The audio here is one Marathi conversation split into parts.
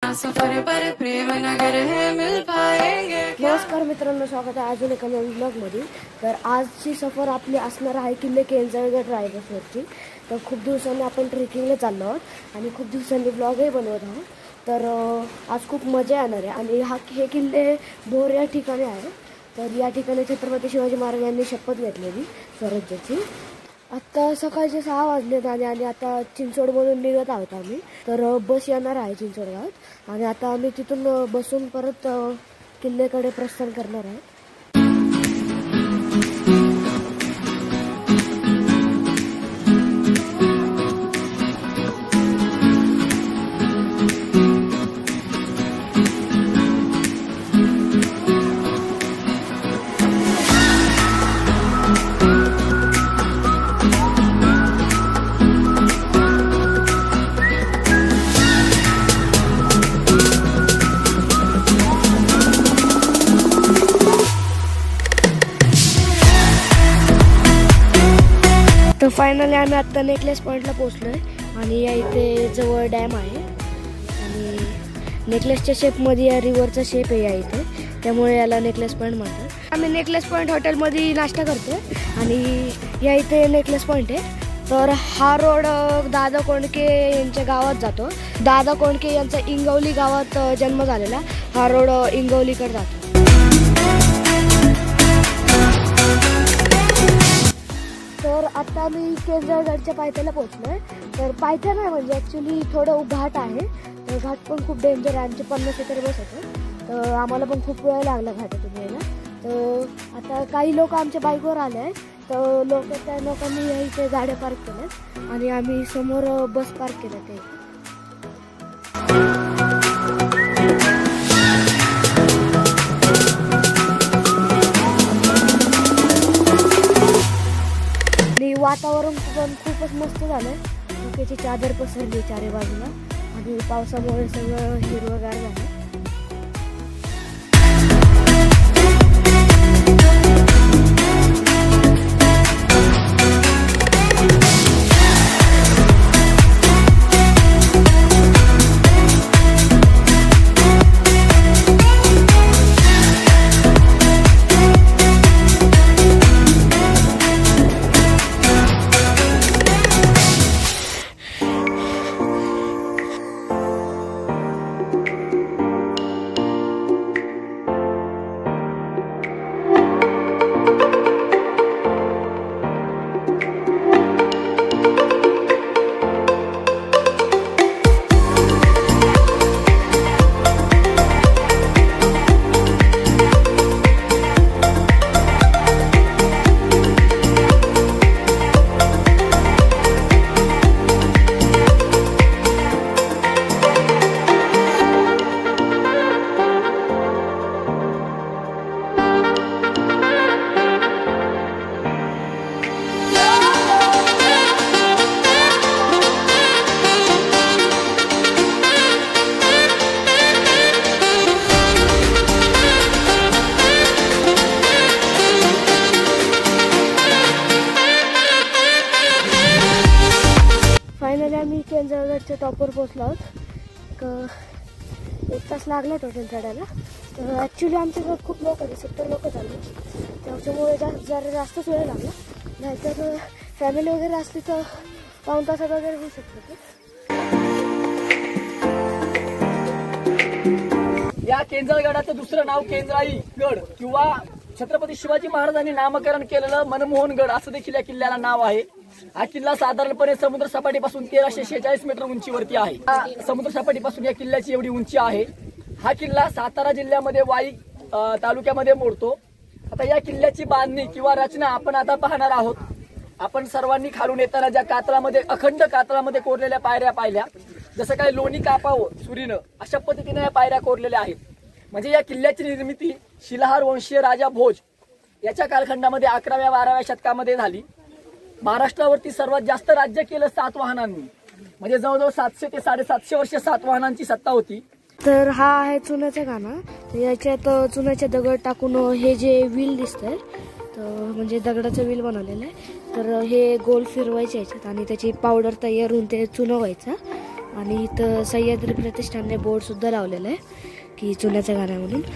सफर पर प्रेम नगर है मिल पाएंगे। नमस्कार मित्रांनो, स्वागत आहे अजून एका नवीन ब्लॉगमध्ये। तर आजची सफर आपली असणार आहे किल्ले केंजळगड रायगडवरची। तर खूप दिवसांनी आपण ट्रेकिंगला चाललो आहोत आणि खूप दिवसांनी ब्लॉगही बनवत आहोत। तर आज खूप मजा येणार आहे आणि हे किल्ले भोर या ठिकाणी आहे। तर या ठिकाणी छत्रपती शिवाजी महाराज यांनी शपथ घेतलेली स्वराज्याची। आता सकाळचे 6 वाजलेत आणि आता चिंचवडमधून निघत आहोत आम्ही। तर बस येणार आहे चिंचवडगावात आणि आता आम्ही तिथून बसून परत किल्ल्याकडे प्रस्थान करणार आहे। तर फायनली आम्ही आता नेकलेस पॉइंटला पोहोचलो आहे आणि या इथे जवळ डॅम आहे आणि नेकलेसच्या शेपमध्ये या रिव्हरचा शेप आहे या इथे, त्यामुळे याला नेकलेस पॉइंट म्हणतात। आम्ही नेकलेस पॉइंट हॉटेलमध्ये नाश्ता करतो आणि या इथे नेकलेस पॉइंट आहे। तर हा रोड दादा कोंडके यांच्या गावात जातो। दादा कोंडके यांचा इंगवली गावात जन्म झालेला, हा रोड इंगवलीकडे जातो। तर आता मी केंजळगडच्या पायथ्याला पोहोचलो आहे। तर पायथ्या नाही म्हणजे ॲक्च्युली थोडं घाट आहे। तर घाट पण खूप डेंजर आहे, आमचे 50 सीटर बस होते। तर आम्हाला पण खूप वेळ लागला घाटातून यायला। तर आता काही लोक आमच्या बाईकवर आले आहेत। तर त्या लोकांनी या इथे गाड्या पार्क केल्यात आणि आम्ही समोर बस पार्क केल्या ते। आणि वातावरण पण खूपच मस्त झालं। धुक्याची चादर पसरली चारी बाजूला आणि पावसामुळे सगळं हिरवंगार झालं। आम्ही केंजळगडच्या टॉपवर पोहोचलो आहोत। 1 तास लागला टोटल चढायला। तर ॲक्च्युली आमच्याकडे खूप लोक आले, 70 लोक झाले, त्याच्यामुळे जरा जास्तच वेळ लागला। नाहीतर फॅमिली वगैरे असली तर पाऊण तासात वगैरे होऊ शकतं। या केंजळगडाचं दुसरं नाव केंद्राई गड किंवा छत्रपती शिवाजी महाराजांनी नामकरण केलेलं मनमोहन गड असं देखील या किल्ल्याला नाव आहे। हा किल्ला साधारणपणे समुद्र सपाटीपासून 1346 मीटर उंचीवरती आहे। समुद्र सपाटीपासून या किल्ल्याची एवढी उंची आहे। हा किल्ला सातारा जिल्ह्यामध्ये वाई तालुक्यामध्ये मोडतो। आता या किल्ल्याची बांधणी किंवा रचना आपण आता पाहणार आहोत। आपण सर्वांनी खालून येताना ज्या कातळामध्ये अखंड कातळामध्ये कोरलेल्या पायऱ्या पाहिल्या, जसं काही लोणी कापावं सुरीनं अशा पद्धतीने या पायऱ्या कोरलेल्या आहेत। म्हणजे या किल्ल्याची निर्मिती शिलाहार वंशीय राजा भोज याच्या कालखंडामध्ये 11व्या-12व्या शतकामध्ये झाली। महाराष्ट्रावरती सर्वात जास्त राज्य केलं सातवाहनांनी, म्हणजे जवळजवळ 700 ते 750 वर्ष सातवाहनांची सत्ता होती। तर हा आहे चुन्याचा गाणा। याच्यात चुन्याचे दगड टाकून हे जे व्हील दिसतंय तर म्हणजे दगडाचं व्हील बनवलेलं आहे। तर हे गोल फिरवायचे याच्यात आणि त्याची पावडर तयार होऊन ते चुनवायचं आणि इथं सह्याद्री प्रतिष्ठानने बोर्ड सुद्धा लावलेला आहे की चुन्याचं घाण आहे म्हणून.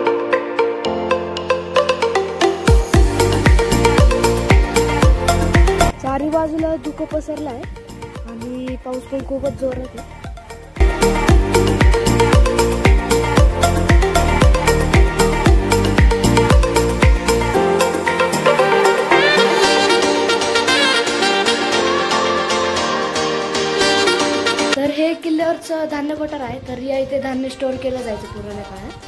चारी बाजूला धुकं पसरलं आहे आणि पाऊस पण खूपच जोरात आहे. तर हे किल्ल्यावरचं धान्य कोठार आहे. तर या इथे धान्य स्टोअर केलं जायचं पुराण्या काळात.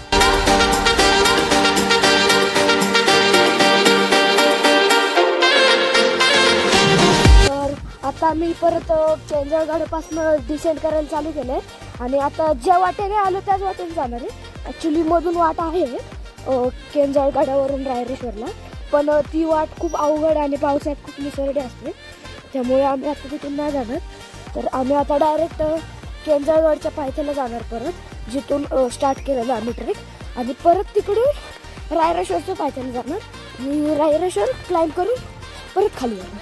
आता आम्ही परत केंजळगडापासून डिसेंड करायला चालू केलंय आणि आता ज्या वाटेने आलो त्याच वाटेने जाणार आहे. ॲक्च्युली मधून वाट आहे केंजळगडावरून रायरेश्वरला, पण ती वाट खूप अवघड आणि पावसाळ्यात खूप निसरडी असते, त्यामुळे आम्ही आता तिथून नाही जाणार. तर आम्ही आता डायरेक्ट केंजळगडच्या पायथ्याला जाणार परत, जिथून स्टार्ट केलेलं आम्ही ट्रेक, आणि परत तिकडून रायरेश्वरच्या पायथ्याला जाणार आणि रायरेश्वर क्लाइंब करून परत खाली जाणार.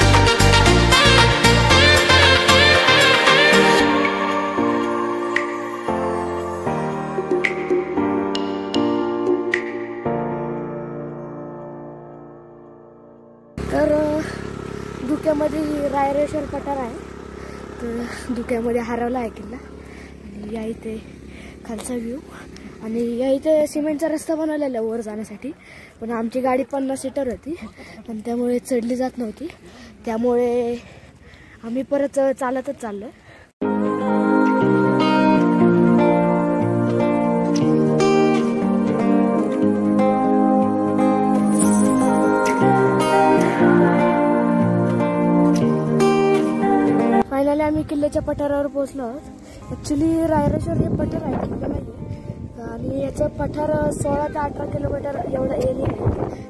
तर धुक्यामध्ये रायरेश्वर पठार आहे. तर धुक्यामध्ये हरवला आहे किल्ला. आणि या इथे खालचा व्ह्यू, आणि या इथे सिमेंटचा रस्ता बनवलेला आहे वर जाण्यासाठी, पण आमची गाडी 50 सीटर होती आणि त्यामुळे चढली जात नव्हती, त्यामुळे आम्ही परत चालतच चाललो. फायनली आम्ही किल्ल्याच्या पठारावर पोहोचलो आहोत. ॲक्च्युली रायरेश्वर हे पठार आहे, किल्ला नाही आहे, आणि याचं पठार 16 ते 18 किलोमीटर एवढं एरिया आहे.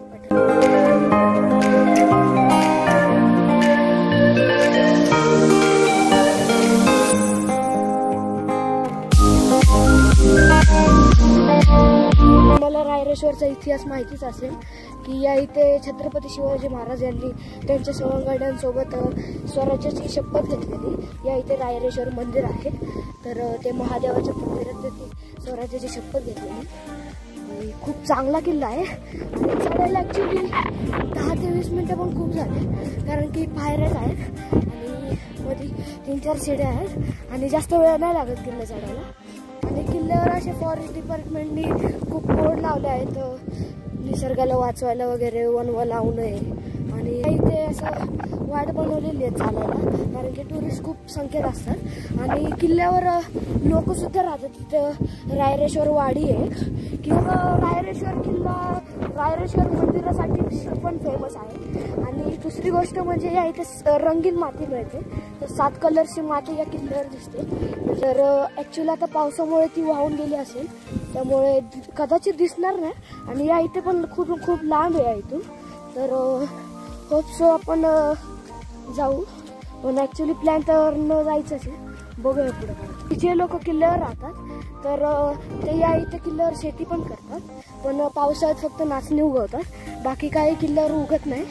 मला रायरेश्वरचा इतिहास माहितीच असेल की या इथे छत्रपती शिवाजी महाराज यांनी त्यांच्या सवंगड्यांसोबत स्वराज्याची शपथ घेतलेली. या इथे रायरेश्वर मंदिर आहे. तर ते महादेवाच्या मंदिरात ते स्वराज्याची शपथ घेतलेली. खूप चांगला किल्ला आहे आणि चढायला ॲक्च्युली 10 ते 20 मिनटं पण खूप झाले, कारण की पायऱ्या आहेत आणि मध्ये 3-4 शिड्या आहेत आणि जास्त वेळ नाही लागत किल्ला चढायला. आणि किल्ल्यावर असे फॉरेस्ट डिपार्टमेंटनी खूप बोर्ड लावले आहेत, निसर्गाला वाचवायला वगैरे, वनवा लावू नये, आणि इथे असं वाट बनवलेली आहे चालायला, कारण की टुरिस्ट खूप संख्येत असतात. आणि किल्ल्यावर लोकसुद्धा राहतात. तिथं रायरेश्वर वाडी आहे किंवा रायरेश्वर किल्ला रायरेश्वर मंदिरासाठी पण फेमस आहे. आणि दुसरी गोष्ट म्हणजे या इथे रंगीन माती मिळते. तर 7 कलरची माती या किल्ल्यावर दिसते. तर ॲक्च्युली आता पावसामुळे ती वाहून गेली असेल, त्यामुळे कदाचित दिसणार नाही. आणि या इथे पण खूप लांब आहे इथून. तर होप सो आपण जाऊ, पण ॲक्च्युली प्लॅन तर न जायचंच आहे. बघूया पुढे. जे लोक किल्ल्यावर राहतात तर ते या इथे किल्ल्यावर शेती पण करतात, पण पावसाळ्यात फक्त नाचणी उगवतात, बाकी काही किल्ल्यावर उगत नाही.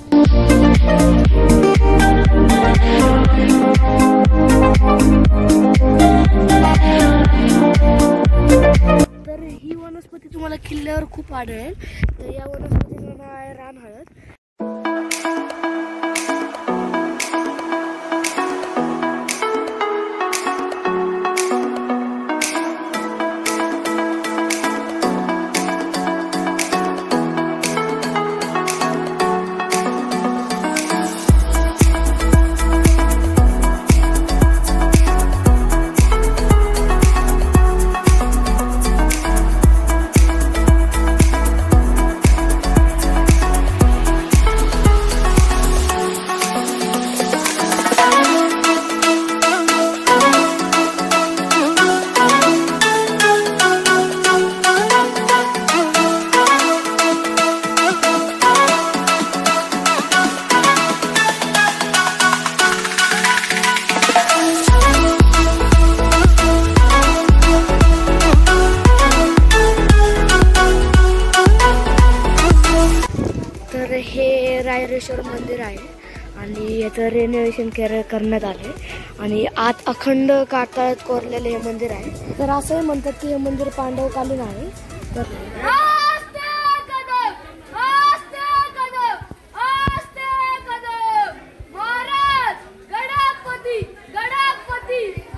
तर ही वनस्पती तुम्हाला किल्ल्यावर खूप आढळेल. तर या वनस्पतीचं नाव आहे रानहळद. हे रायरेश्वर मंदिर आहे आणि याचं रेनोव्हेशन करण्यात आले आणि आत अखंड कातळात कोरलेले हे मंदिर आहे. तर असंही म्हणतात की हे मंदिर पांडवकालीन आहे. तर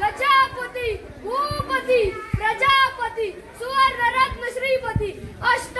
प्रजापती सुवर्णरत्न श्रीपती अष्ट